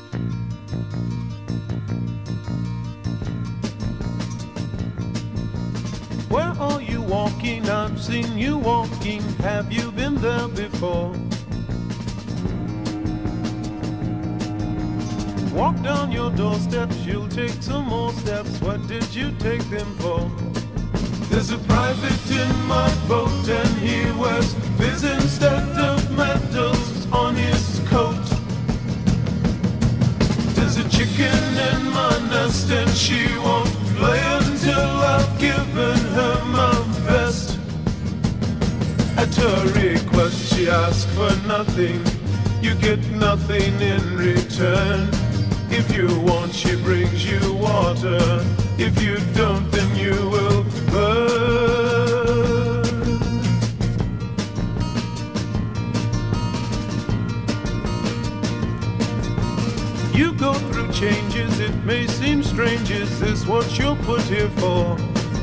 Where are you walking? I've seen you walking. Have you been there before? Walk down your doorsteps, you'll take some more steps. What did you take them for? There's a private in my boat and he wears fizz instead of medals on his coat. There's a chicken in my nest and she won't play until I've given her my best. At her request she asks for nothing, you get nothing in return. If you want, she brings you water. If you don't, then you will burn. You go through changes, it may seem strange. Is this what you're put here for?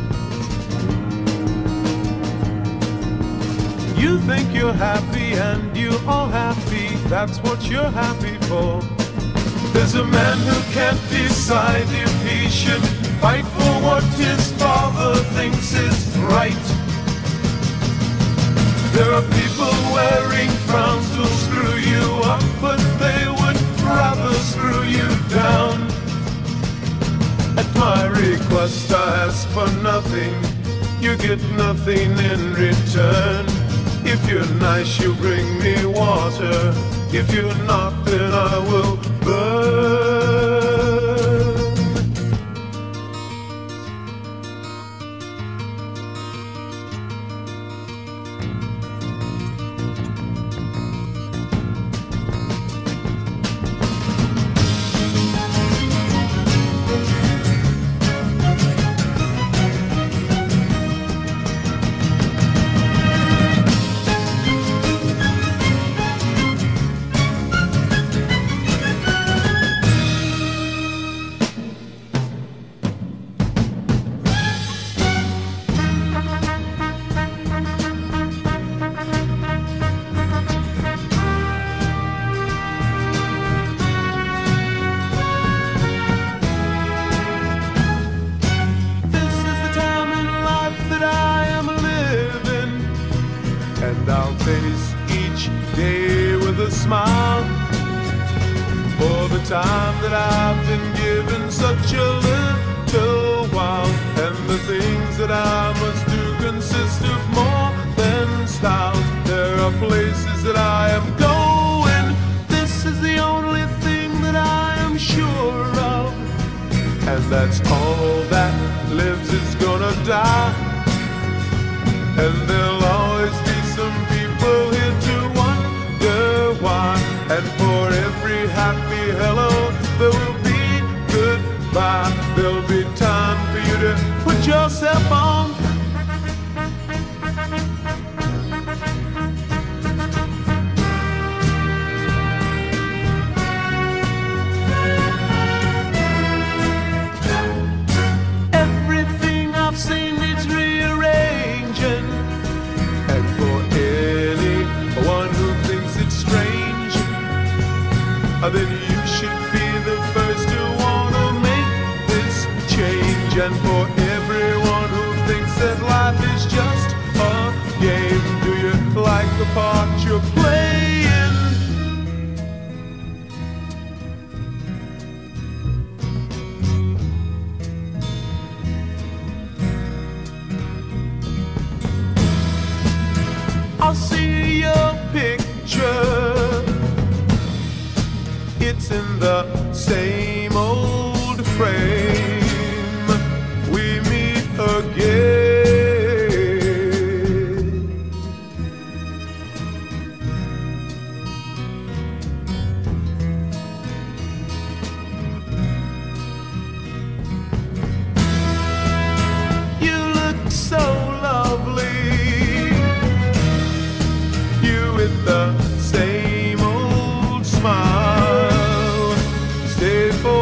You think you're happy and you are happy. That's what you're happy for. There's a man who can't decide if he should fight for what his father thinks is right. There are people wearing frowns who'll screw you up, but they would rather screw you down. At my request I ask for nothing, you get nothing in return. If you're nice, you bring me water. If you're not, then I will burn. And I'll face each day with a smile, for the time that I've been given such a little while. And the things that I must do consist of more than style. There are places that I am going, this is the only thing that I am sure of. And that's all that lives is gonna die. And there'll always be some people here to wonder why. And for every happy hello, there will be goodbye. There'll be time for you to put yourself on. Everything I've seen needs rearranging. And for anyone who thinks it's strange, then you should be the first to want to make this change. And for everyone who thinks that life is just a game, do you like the part you're playing? I'll see your picture, it's in the same old frame. We meet again. You look so lovely, you with the same old smile. Stay for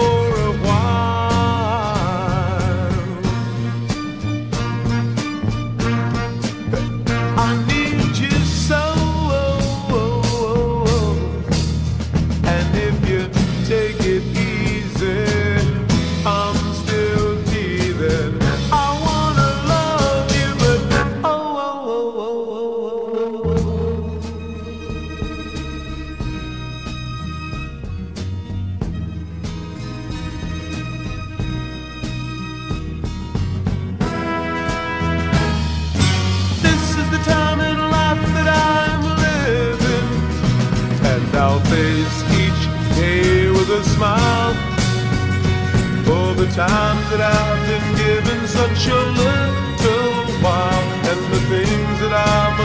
face each day with a smile. For the time that I've been given such a little while, and the things that I must